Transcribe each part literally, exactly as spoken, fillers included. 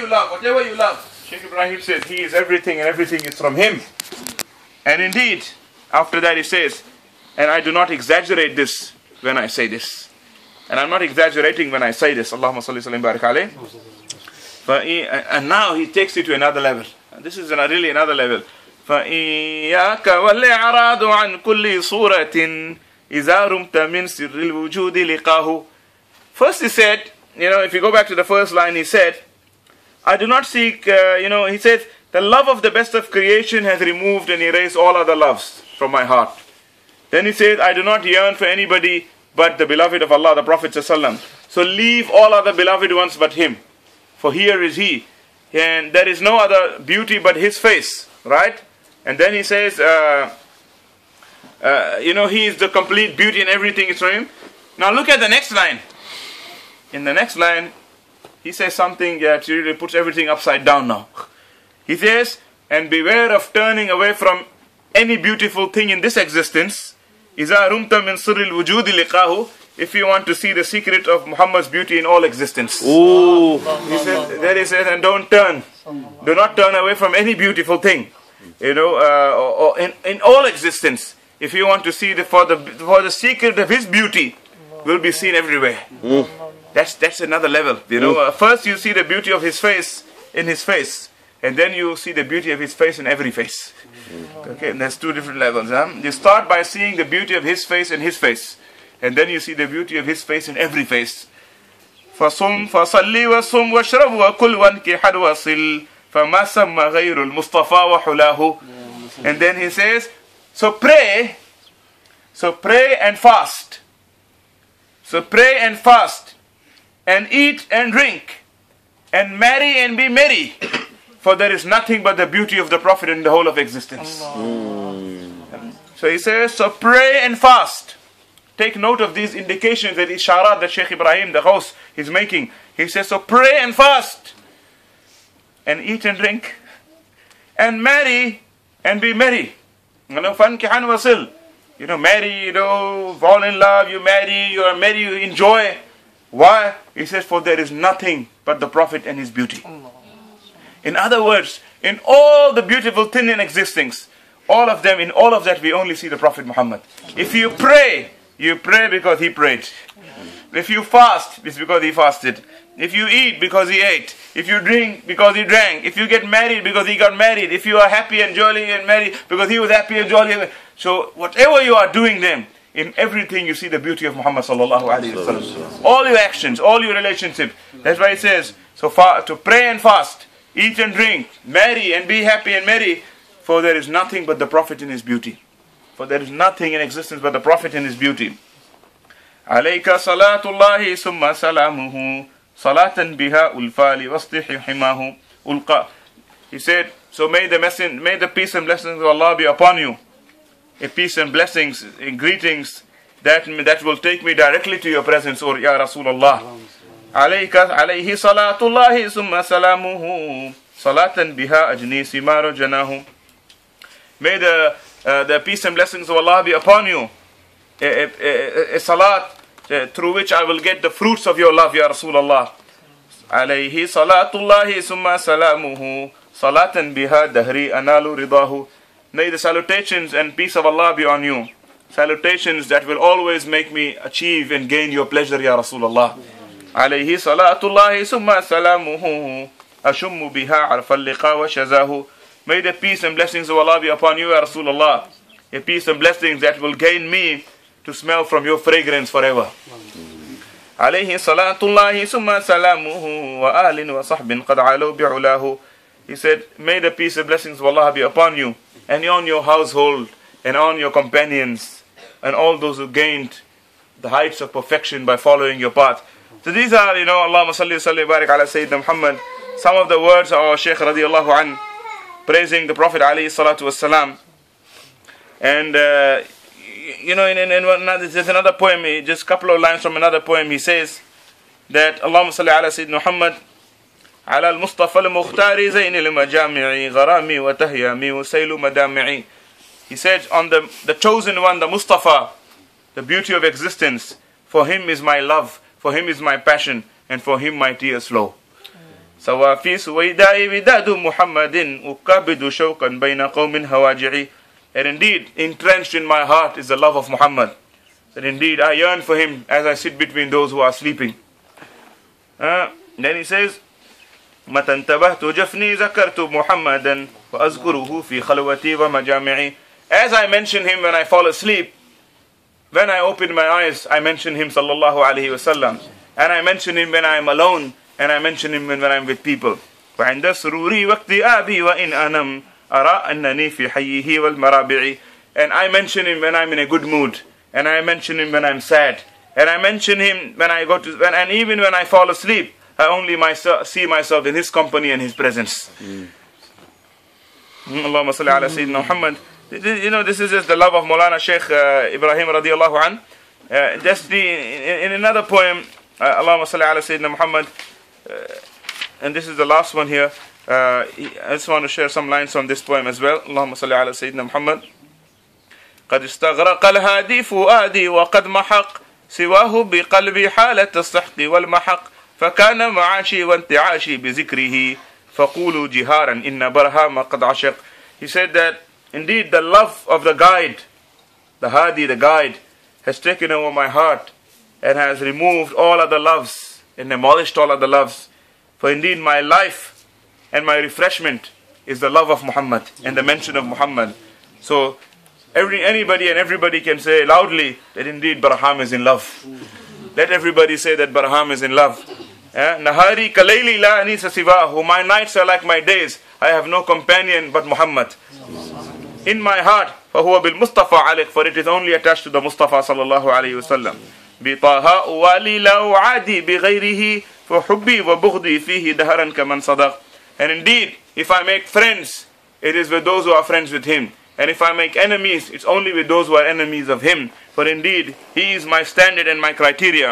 love, whatever you love. Shaykh Ibrahim says he is everything and everything is from him. And indeed, after that he says, and I do not exaggerate this when I say this. And I'm not exaggerating when I say this. Allahumma salli sallim barik alayh. But he, and now he takes it to another level. And this is really another level. فَإِيَّاكَ وَالْإِعْرَاضُ عَنْ كُلِّ صُورَةٍ إِذَا رُمْتَ مِنْ سِرِّ الْوُجُودِ لِقَاهُ. First he said, you know, if you go back to the first line, he said, I do not seek, uh, you know, he said, the love of the best of creation has removed and erased all other loves from my heart. Then he said, I do not yearn for anybody but the beloved of Allah, the Prophet ﷺ. So leave all other beloved ones but him. For here is he. And there is no other beauty but his face. Right? And then he says, uh, uh, you know, he is the complete beauty and everything is from him. Now look at the next line. In the next line, he says something that really puts everything upside down now. He says, and beware of turning away from any beautiful thing in this existence. إِذَا رُمْتَ مِنْ سِرِّ الْوُجُودِ لِقَاهُ. If you want to see the secret of Muhammad's beauty in all existence. Ooh. He says, there he says, and don't turn. Do not turn away from any beautiful thing. You know, uh, or, or in, in all existence. If you want to see the for the for the secret of his beauty will be seen everywhere. Mm. That's that's another level. You know, uh, first you see the beauty of his face in his face, and then you see the beauty of his face in every face. Okay, and there's two different levels. Huh? You start by seeing the beauty of his face in his face, and then you see the beauty of his face in every face. فَصُمْ فَصَلِّ وَصُمْ وَاشْرَبْ وَكُلْ وَانْكِحَ وَصِلْ فَمَا سَمَّ غَيْرُ الْمُصْطَفَى وَحُلَاهُ. And then he says, so pray, so pray and fast. So pray and fast, and eat and drink, and marry and be merry. For there is nothing but the beauty of the Prophet in the whole of existence. Mm. So he says, so pray and fast. Take note of these indications, that isharat that Shaykh Ibrahim, the host, is making. He says, so pray and fast, and eat and drink, and marry and be merry. You know, fankihan wasil. You know, marry, you know, fall in love, you marry, you are married, you enjoy. Why? He says, for there is nothing but the Prophet and his beauty. In other words, in all the beautiful things in existence, all of them, in all of that, we only see the Prophet Muhammad. If you pray, you pray because he prayed. If you fast, it's because he fasted. If you eat, because he ate. If you drink, because he drank. If you get married, because he got married. If you are happy and jolly and merry, because he was happy and jolly. So whatever you are doing then, in everything you see the beauty of Muhammad sallallahu alaihi wasallam. All your actions, all your relationships. That's why it says, so far to pray and fast, eat and drink, marry and be happy and merry, for there is nothing but the Prophet in his beauty. For there is nothing in existence but the Prophet in his beauty. Alayka salatullahi summa salamuhu salatan biha ulfali waslihi himahu ulqa. He said, so may the message, may the peace and blessings of Allah be upon you. A peace and blessings and greetings that that will take me directly to your presence, or Ya Rasulullah. Alayka alayhi salatullahi summa salamuhu salatan biha ajni simaru janahu. May the uh, the peace and blessings of Allah be upon you. A, a, a, a salat uh, through which I will get the fruits of your love, Ya Rasulullah. Alayhi salatullahi summa salamuhu salatan biha dahri analu ridahu. May the salutations and peace of Allah be on you. Salutations that will always make me achieve and gain your pleasure, Ya Rasulullah. Alayhi salatullahi summa salamuhu ashummu biha arfal liqa wa shazahu. May the peace and blessings of Allah be upon you, Ya Rasulullah. A peace and blessings that will gain me to smell from your fragrance forever. Alayhi salatullahi summa salamuhu wa ahlin wa sahbin qad alu bi'ulahu. He said, may the peace and blessings of Allah be upon you, and on your household, and on your companions, and all those who gained the heights of perfection by following your path. So these are, you know, Allahumma salli wa salli barik ala Sayyidina Muhammad. Some of the words of our Shaykh radiallahu an, praising the Prophet alayhi salatu wassalam. And, uh, you know, in, in, in another, there's another poem, just a couple of lines from another poem, he says that Allahumma salli ala Sayyidina Muhammad على المصطفى المختار زين المجامع غرامي وتهيامي وسيل مدامعي. He said, on the, the chosen one, the Mustafa, the beauty of existence, for him is my love, for him is my passion, and for him my tears flow. سوى في سويداء وداد محمد أكبد شوقا بين قوم هواجعي. And indeed, entrenched in my heart is the love of Muhammad. That indeed I yearn for him as I sit between those who are sleeping. Uh, then he says, متى انتبهت جفني ذكرت محمدا وأذكره في خلوتي ومجامعي. As I mention him when I fall asleep, when I open my eyes, I mention him sallallahu alayhi wasallam. And I mention him when I am alone, and I mention him when I am with people. وعند سروري واكتئابي وإن أنم أرى أنني في حيه والمرابع. And I mention him when I'm in a good mood, and I mention him when I'm sad, and I mention him when I go to, when, and even when I fall asleep, I only myself, see myself in his company and his presence. Mm. Allahumma salli ala Sayyidina Muhammad. You know, this is just the love of Maulana Shaykh uh, Ibrahim radiallahu an. Uh, just the, in, in another poem, uh, Allahumma salli ala Sayyidina Muhammad, uh, and this is the last one here. Uh, I just want to share some lines from this poem as well. Allahumma salli ala Sayyidina Muhammad. قد استغرق الهادي فؤادي وقد محق سواه بقلبي حالة الصحق والمحق فكان معاشي وانتعاشي بذكره فقولوا جهارا إن برهام قد عشق. He said that indeed the love of the guide, the hadi, the guide, has taken over my heart and has removed all other loves and demolished all other loves. For indeed my life and my refreshment is the love of Muhammad and the mention of Muhammad. So every anybody and everybody can say loudly that indeed Barham is in love. Let everybody say that Barham is in love. Nahari kalayli la anisa sivahu. My nights are like my days. I have no companion but Muhammad. In my heart, فهو بالمصطفى عليك, for it is only attached to the Mustafa sallallahu alayhi wa sallam. بطه والي لا أعادي بغيره فحبي وبغضي فيه دهرا كمن صدق. And indeed, if I make friends, it is with those who are friends with him. And if I make enemies, it's only with those who are enemies of him. For indeed, he is my standard and my criteria.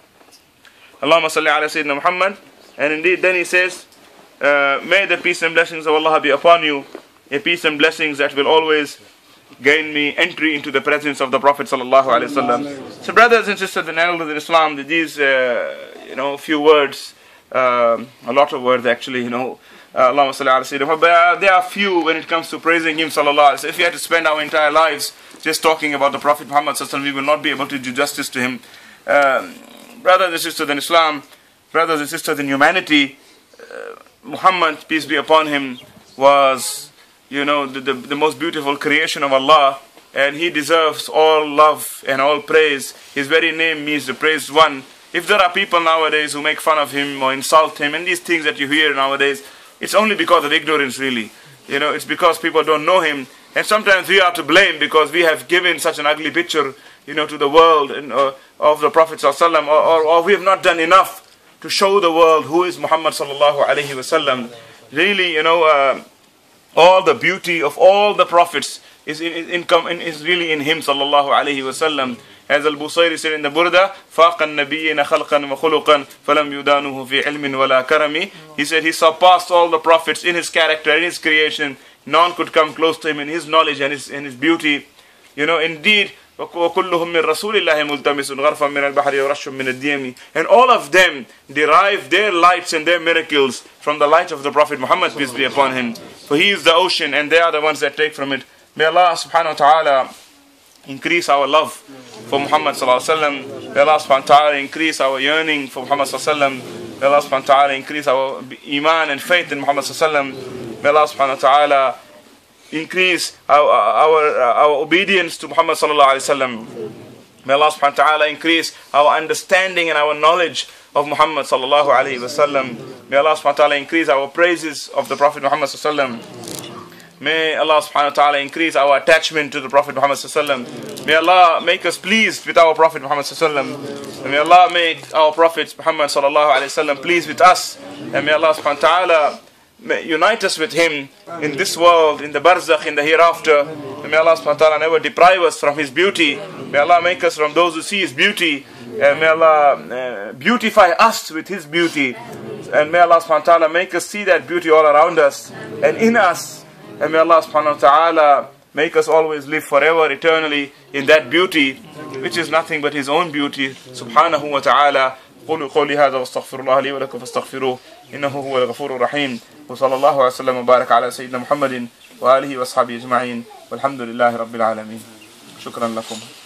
Allahumma salli ala Sayyidina Muhammad. And indeed, then he says, uh, may the peace and blessings of Allah be upon you. A peace and blessings that will always gain me entry into the presence of the Prophet sallallahu alaihi wasallam. So brothers and sisters and elders in Islam, these, uh, you know, few words, uh, a lot of words actually, you know, Allahumma salli ala Sayyidina Muhammad. There are few when it comes to praising him sallallahu alaihi wasallam. If we had to spend our entire lives just talking about the Prophet Muhammad sallallahu alaihi wasallam, we will not be able to do justice to him. Um, brothers and sisters in Islam, brothers and sisters in humanity, uh, Muhammad, peace be upon him, was, you know, the, the, the most beautiful creation of Allah, and he deserves all love and all praise. His very name means the praised one. If there are people nowadays who make fun of him or insult him, and these things that you hear nowadays, it's only because of ignorance really. You know, it's because people don't know him. And sometimes we are to blame because we have given such an ugly picture, you know, to the world and, uh, of the Prophet sallallahu alaihi wasallam, or, or, or we have not done enough to show the world who is Muhammad sallallahu alaihi wasallam. Really, you know, uh, all the beauty of all the prophets is in, in, in, is really in him sallallahu alaihi wasallam. As Al-Busayri said in the Burda, فَاقَ النَّبِيِّينَ خَلْقًا وَخُلُقًا فَلَمْ يُدَانُهُ فِي عِلْمٍ وَلَا كَرَمٍ. He said he surpassed all the prophets in his character, in his creation. None could come close to him in his knowledge and his, and his beauty. You know, indeed, وَكُلُّهُم مِّن رَسُولِ اللَّهِ مُلْتَمِسٌ غَرْفًا مِّنَ الْبَحْرِ وَرَشٌّ مِّنَ الدِّيَمِ. And all of them derive their lights and their miracles from the light of the Prophet Muhammad, peace be upon him. For he is the ocean and they are the ones that take from it. May Allah subhanahu wa ta'ala increase our love for Muhammad sallallahu alaihi wasallam. May Allah subhanahu wa ta'ala increase our yearning for Muhammad sallallahu alaihi wasallam. May Allah subhanahu wa ta'ala increase our iman and faith in Muhammad sallallahu alaihi wasallam. May Allah subhanahu wa ta'ala increase our, our, our obedience to Muhammad sallallahu alaihi wasallam. May Allah subhanahu wa ta'ala increase our understanding and our knowledge of Muhammad sallallahu alaihi wasallam. May Allah subhanahu wa ta'ala increase our praises of the Prophet Muhammad sallallahu alaihi wasallam. May Allah subhanahu wa ta'ala increase our attachment to the Prophet Muhammad sallallahu alaihi wasallam. May Allah make us pleased with our Prophet Muhammad sallallahu alaihi wasallam. May Allah make our Prophet Muhammad sallallahu alaihi wasallam pleased with us. And may Allah subhanahu wa ta'ala unite us with him in this world, in the barzakh, in the hereafter. And may Allah subhanahu wa ta'ala never deprive us from his beauty. May Allah make us from those who see his beauty. And may Allah uh, beautify us with his beauty. And may Allah subhanahu wa ta'ala make us see that beauty all around us and in us. And may Allah subhanahu wa ta'ala make us always live forever, eternally in that beauty, which is nothing but his own beauty, subhanahu wa ta'ala. قولوا قولي هذا واستغفر الله لي ولكم فاستغفروه إنه هو الغفور الرحيم. وصلى الله وسلم وبارك على سيدنا محمد وآله وأصحابه أجمعين والحمد لله رب العالمين. شكرا لكم.